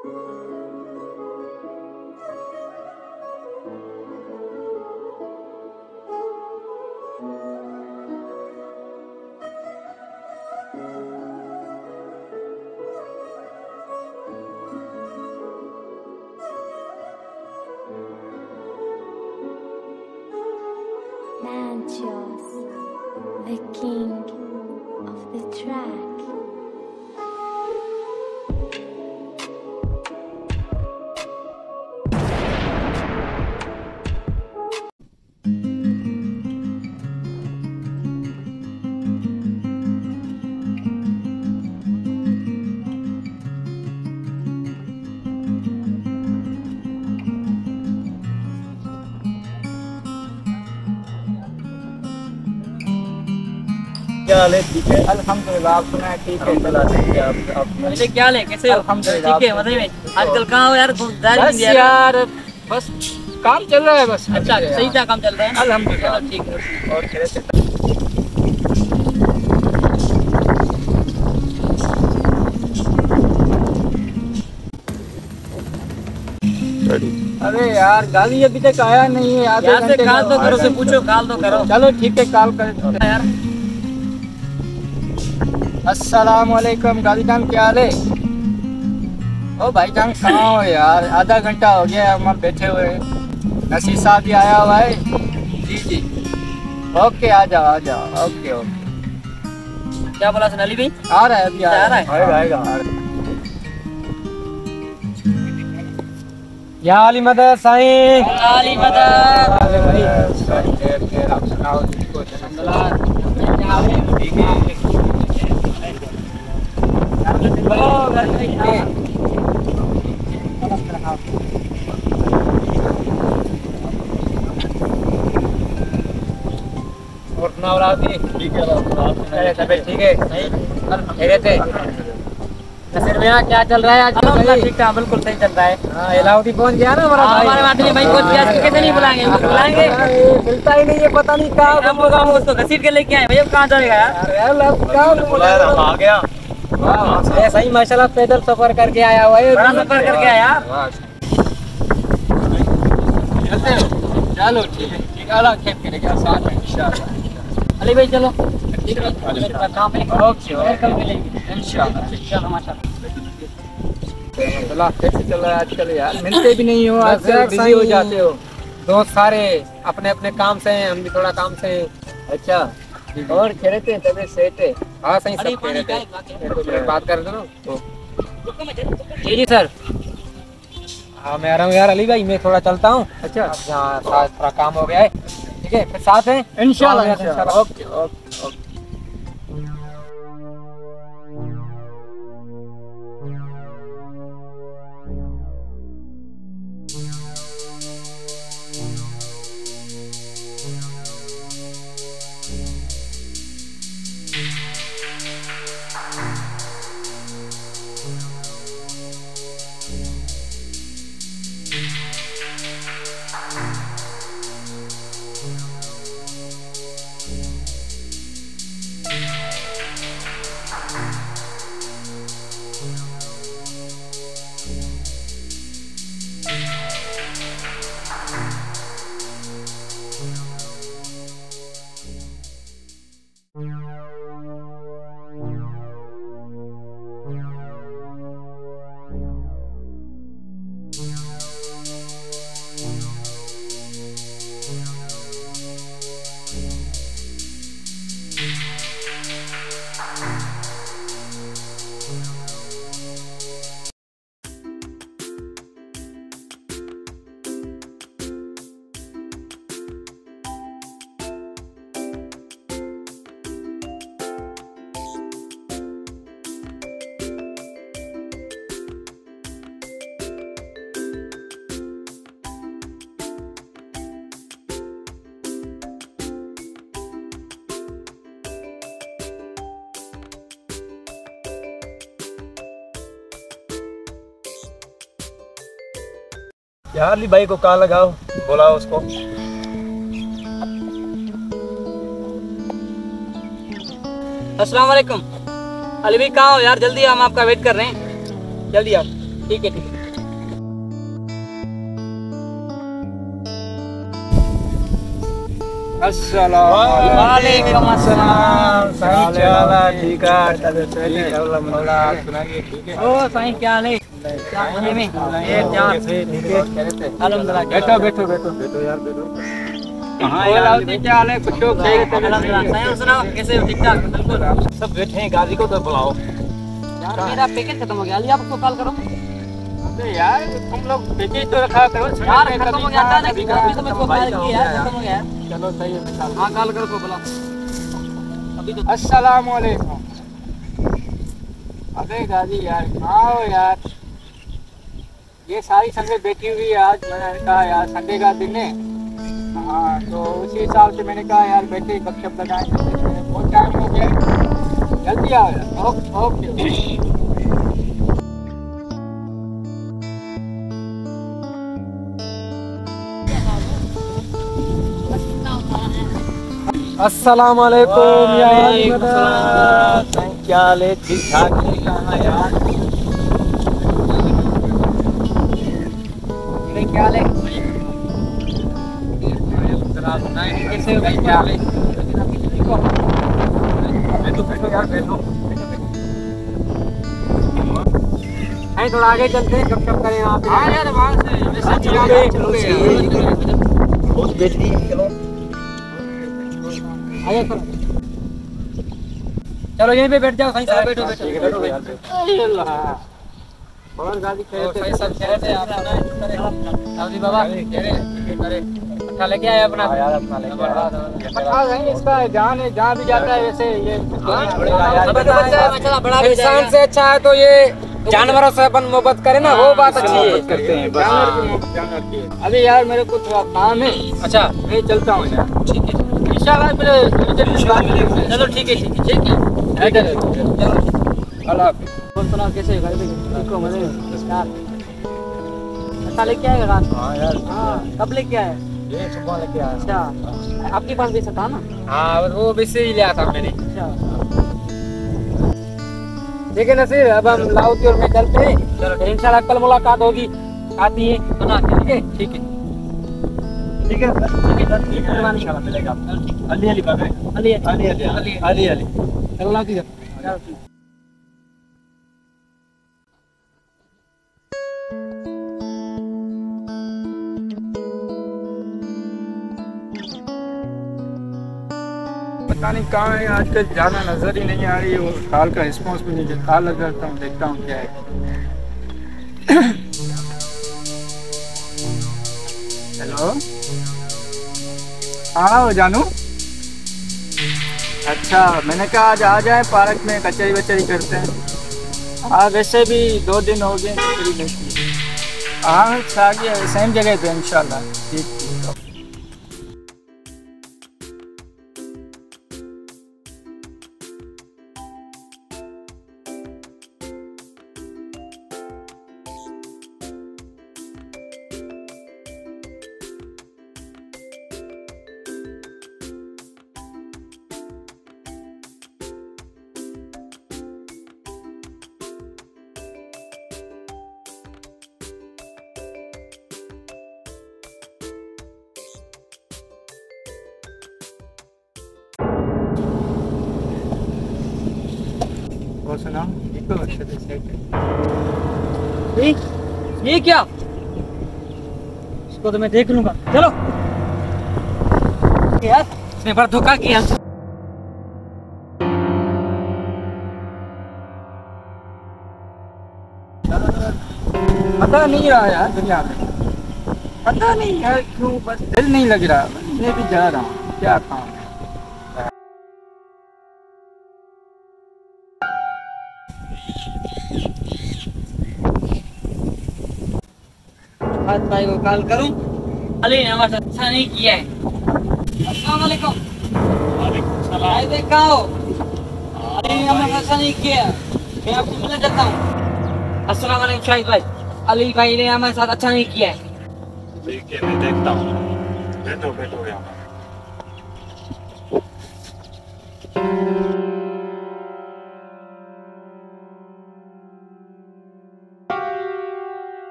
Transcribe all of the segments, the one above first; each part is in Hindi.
Mantios, the king of the track. क्या हाल है? ठीक है अल्हम्दुलिल्लाह। आप सुनाए? ठीक है। चला अरे क्या हाल है? कैसे हो? अल्हम्दुलिल्लाह। ठीक है। मजे में? आजकल कहाँ हो यार? बस यार बस काम चल रहा है बस। अच्छा सही था, काम चल रहा है ना? अल्हम्दुलिल्लाह। चलो ठीक है। और कैसे? अरे यार गाड़ी अभी तक आया नहीं है। आधे यार से घंटे कॉल तो करो, से पूछो, कॉल तो करो। चलो ठीक है, कॉल कर यार अस्सलाम वालेकुम। गाड़ी जान क्या हाल है? ओ भाईजान कहाँ हो यार? आधा घंटा हो गया हम बैठे हुए। नसीर साहब भी आया हुआ है। जी जी ओके, आ जाओ आ जाओ। Okay okay. क्या बोला सुनाली भाई? आ रहा है अभी, आ रहा है। आएगा आएगा। या अली मदद साईं। अली मदद। अरे भाई आप सुनाओ। और ठीक है। तबीयत ठीक है? खैरियत है? नसीर भैया क्या चल रहा है आज? ठीक है, बिल्कुल सही चल रहा है। हाँ इलाउद्दीन पहुंच गया ना हमारा भाई। हमारे माटी भाई को कैसे नहीं बुलाएंगे? बुलाएंगे, मिलता ही नहीं है, पता नहीं कहाँ हम उसको घसीट के लेके आए। भैया कहाँ जाएगा यार? आ गया। ऐसा ही माशाल्लाह पैदल सफर करके आया हुआ है। बड़ा सफर करके आया। चलते हो? चलो ठीक है। ठीक है, अल्लाह खेप करेगा साथ में इंशाल्लाह। अली भाई चलो। काम है। ओके कल मिलेंगे इंशाल्लाह। माशाल्लाह। कैसे चल रहा है आजकल यार? मिलते भी नहीं हो, आजकल बिजी हो जाते हो। दोस्त सारे अपने अपने काम से हैं, हम भी थोड़ा काम से हैं। अच्छा और खैरियत है? तबीयत सही है? हाँ सही सब खैरियत है। बात कर रहे हो? जी जी सर। हाँ मैं आ रहा हूँ यार अली भाई, मैं थोड़ा चलता हूँ। अच्छा हाँ थोड़ा काम हो गया है। ठीक है फिर साथ हैं इंशाल्लाह। Okay okay okay. यार अली भाई को कॉल लगाओ, बुलाओ उसको। अस्सलाम वालेकुम। अली भाई कहाँ हो यार? जल्दी हम आपका वेट कर रहे हैं, जल्दी आओ। ठीक है ठीक है। वालेकुम अस्सलाम। ठीक है। ओ साईं क्या हाल है? क्या मजे में? अल्हम्दुलिल्लाह। बैठो बैठो बैठो बैठो यार बैठो। कहाँ यार क्या हाल है? कुछ तो अल्हम्दुलिल्लाह। साईं सुनाओ कैसे हो? ठीक ठाक बिल्कुल। सब बैठे हैं, गाजी को तो बुलाओ। यार मेरा पैकेज खत्म हो गया, अली आपको कॉल करो। अबे यार तुम लोग पैकेज तो रखा करो। यार खत्म हो गया था ना, अभी तो मेरे को कॉल किया यार, खत्म हो गया। चलो सही है। हाँ कॉल करो को बुलाओ अभी तो। अस्सलाम वालेकुम। अबे गाजी यार आओ यार, ये सारी संडे बैठी हुई है। आज मैंने कहा यार संडे का दिन है, हाँ तो उसी हिसाब से मैंने कहा यार बैठे गपशप लगाएं। बहुत टाइम हो गया, जल्दी आओ यार। Okay okay. अस्सलाम वालेकुम यार। क्या हाल है? ठीक ठाक है? कहाँ यार? क्या हाल है? कैसे हो भाई? क्या हाल है? बैठो बैठो यार बैठो। थोड़ा आगे चलते हैं, गपशप करें यहाँ पे। हाँ यार वहाँ से वैसे बहुत बैठी चलो। चलो यहीं पे बैठ जाओ साईं साहब। बैठो बैठो बैठो और गाड़ी साईं सब कह रहे थे आप साउदी बाबा अच्छा लेके आए अपना। यार अपना लेके आया। इसका जान है, जहाँ भी जाता है वैसे ये इंसान से अच्छा है तो ये जानवरों से अपन मोहब्बत करें ना, वो बात अच्छी है। करते हैं जानवर की। अभी यार मेरे को थोड़ा काम है। अच्छा मैं चलता हूँ यार। ठीक है इंशाल्लाह मेरे चलो ठीक है ठीक है चलो अल्लाह हाफिज़। और सुनाओ कैसे घर पे ठीक हो? मजे यार अच्छा लेके आएगा रात? हाँ यार। हाँ कब लेके आए? ये सुबह लेके आया। अच्छा आपके पास भी था ना? हाँ वो वैसे ही लिया था मैंने। अच्छा ठीक है नसीर, अब हम लाहौर और में चलते हैं। चलो इंशाल्लाह कल मुलाकात होगी। आती है बना के। ठीक है ठीक है ठीक है ठीक है इंशाल्लाह मिलेगा। अली अली बाबे अली अली अली अली अली अली अल्लाह की पता नहीं कहाँ है आजकल, जाना नजर ही नहीं आ रही है। वो कॉल का रिस्पॉन्स भी नहीं देता। कॉल लगाता हूँ, देखता हूँ क्या है। हेलो हाँ वो जानू। अच्छा मैंने कहा आज आ जाए, पार्क में कचहरी वचहरी करते हैं। हाँ वैसे भी 2 दिन हो गए कचहरी करती है। हाँ आ गया सेम जगह पे इंशाल्लाह। ठीक ठीक। और सुनाओ ठीक हो? अच्छे से सेट है। ये क्या? इसको तो मैं देख लूंगा। चलो यार इसने बड़ा धोखा किया। पता नहीं रहा यार दुनिया में, पता नहीं यार क्यों, बस दिल नहीं लग रहा। मैं भी जा रहा हूँ, क्या काम है। भाई को कॉल करूं? अली ने हमारे साथ अच्छा नहीं किया है। अस्सलाम वालेकुम। वालेकुम सलाम। भाई देखा हो, अली ने हमारे साथ अच्छा नहीं किया। मैं आपको मिलना चाहता हूँ। अस्सलाम वालेकुम शाहिद भाई, अली भाई ने हमारे साथ अच्छा नहीं किया है। ठीक है मैं देखता हूँ। बैठो बैठो यहाँ।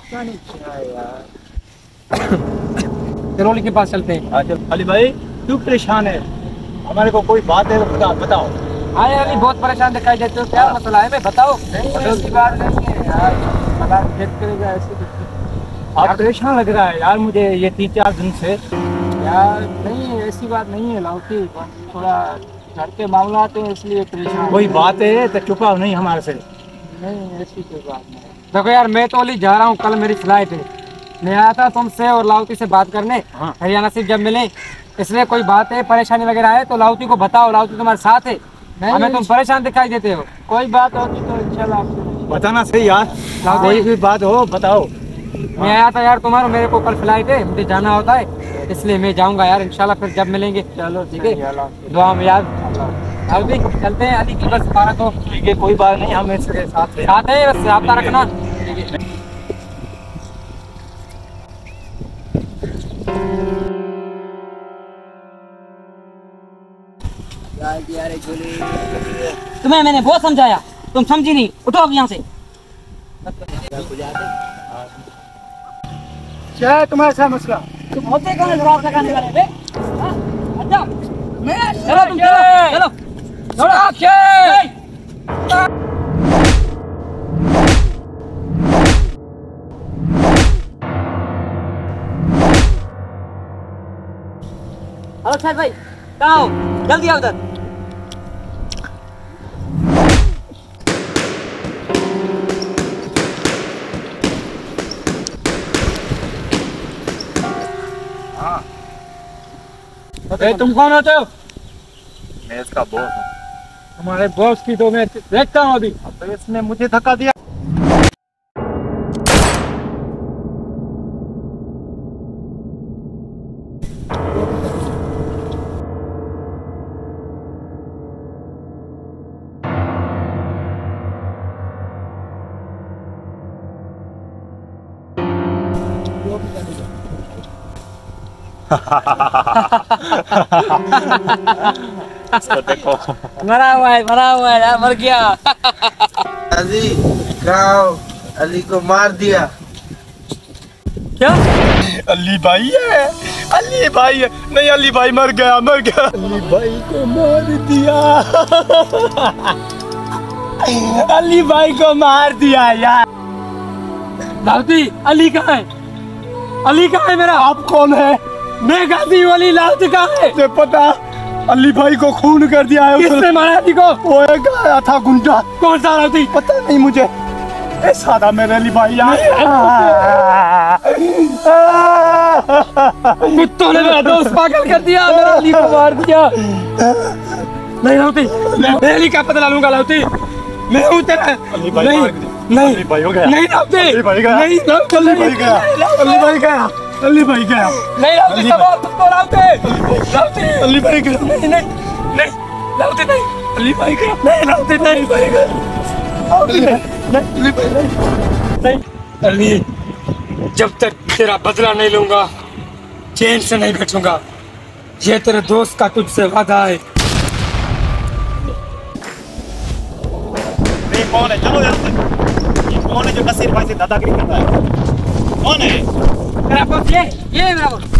पता नहीं क्या है यार। चलो अली के पास चलते हैं। हाँ चल। अली भाई क्यों परेशान है? हमारे को कोई बात है तो बताओ। हाँ यार अली बहुत परेशान दिखाई देते हो, क्या मसला है? मैं बताओ। उसकी बात नहीं है यार, मसला देख करेगा ऐसे। आप परेशान लग रहा है यार मुझे ये 3-4 दिन से। यार नहीं ऐसी बात नहीं है लाउती, थोड़ा घर के मामला आते हैं इसलिए परेशान। कोई बात है तो छुपाओ नहीं हमारे से। नहीं ऐसी कोई बात नहीं। देखो यार मैं तो अली जा रहा हूँ, कल मेरी फ्लाइट है। मैं आया था तुमसे और लाउती से बात करने, हाँ। हरियाणा से जब मिले, इसलिए कोई बात है परेशानी वगैरह है तो लाउती को बताओ। लाउती तुम्हारे साथ है, हमें तुम परेशान दिखाई देते हो। कोई बात होती तो इंशाल्लाह आपसे बताना सही यार, कोई भी बात हो बताओ। मैं आया था यार तुम्हारा, मेरे को कल फ्लाइट है, मुझे जाना होता है इसलिए मैं जाऊंगा यार इंशाल्लाह। फिर जब मिलेंगे चलो ठीक है, दुआ में याद। अब भी चलते हैं अली की बस 12 को। ठीक है कोई बात नहीं, हम इसके साथ है, बस आप रखना। तुम्हें मैंने बहुत समझाया, तुम समझी नहीं। उठो अब यहाँ से। क्या है तुम्हारा सा मसला? तुम होते कौन जवाब लगाने वाले बे? हाँ? हट जाओ। चलो तुम चलो हेलो शायद भाई, कहाँ हो? जल्दी आओ उधर। तुम कौन होते हो? मैं इसका बॉस हूँ। तुम्हारे बॉस की तो मैं देखता हूँ अभी। तो इसने मुझे धक्का दिया। इसको देखो, मरा हुआ है यार, मर गया। अली गाँव अली को मार दिया। क्या? अली भाई है, अली भाई है। नहीं अली भाई मर गया। अली भाई को मार दिया। अली भाई को मार दिया यार। लाउती अली कहाँ है? अली कहाँ है मेरा? आप कौन है? मैं गाजी वाली। लाउती कहाँ है? मुझे पता, अली भाई को खून कर दिया है। किसने मारा अली को? वो एक आया था गुंडा। कौन सा लाउती? पता नहीं मुझे। ए सादा मेरे अली भाई यार। कुत्तों ने मेरा दोस्त पागल कर दिया, मेरा अली को मार दिया। नहीं लाउती, मैं अली का पता लूंगा। लाउती मैं हूँ तेरा। अली भाई नहीं मार दिया। नहीं अली भाई हो गया। नहीं लाउती, अली भाई गया। नहीं लाउती, अली भाई गया। अली भाई गया। अली भाई गया। नहीं लाउती, सब और तुम तो लाउती। अली भाई गया। नहीं लाउती नहीं, अली भाई गया। नहीं लाउती नहीं, भाई गया। नहीं अली, जब तक तेरा बदला नहीं लूंगा चैन से नहीं बैठूंगा। ये तेरे दोस्त का तुझसे वादा है। कौन है? चलो यार, कौन है जो नसीर भाई से दादागिरी करता है? कौन है? मेरा बॉस ये मेरा बॉस।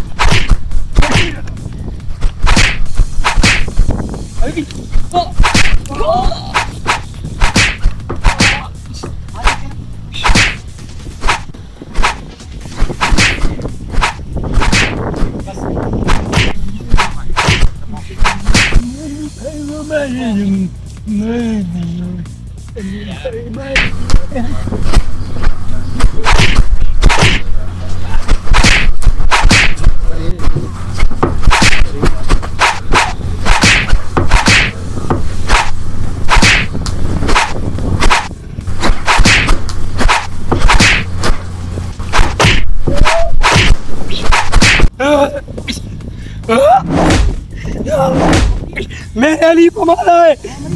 मैंने अली को मारा है।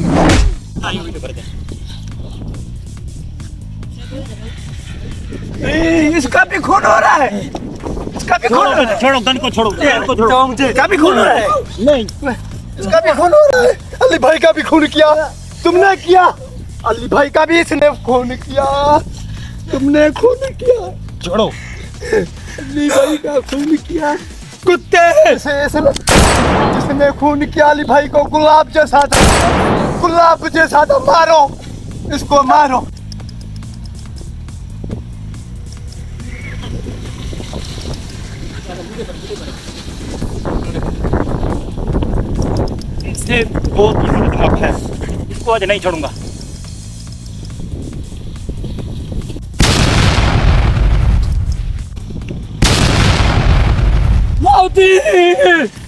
इसका भी खून हो रहा है। इसका भी खून हो रहा है। छोड़ो गन को, छोड़ो गन को, छोड़ो। तो मुझे इसका भी खून हो रहा है। नहीं, इसका भी खून हो रहा है। अली भाई का भी खून किया तुमने किया। अली भाई का भी इसने खून किया। तुमने खून किया। छोड़ो। अली भाई का खून किया। कुत्ते जिसने खून किया अली भाई को गुलाब जैसा था, मारो इसको, मारो। इससे बहुत मतलब है, इसको आज नहीं छोड़ूंगा। लाउदी